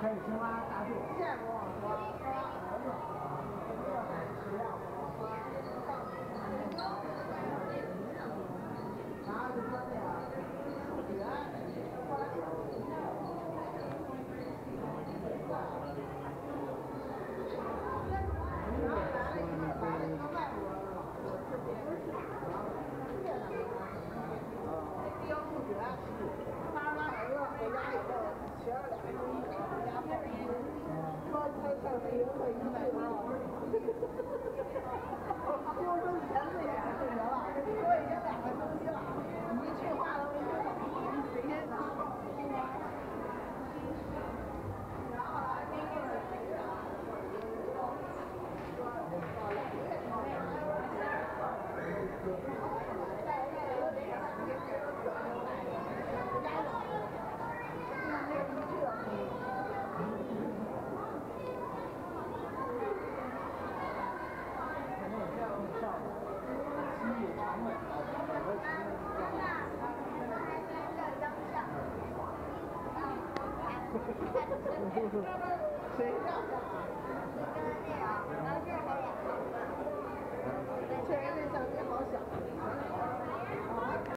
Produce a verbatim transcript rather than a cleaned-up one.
可以青蛙大肚。 见过我。然后就说那个数学，后来然后来了以后来了一个外国人，我是别人是越南的，教数学，他妈儿子回家以后学了俩星期，回家报名，说他上学会一百多，就是说前四年数学了，说已经两个星期了，一句话都没听懂，谁先拿？然后来第一个谁呀？说到两个月之内。谁照相啊？确实这相机好小。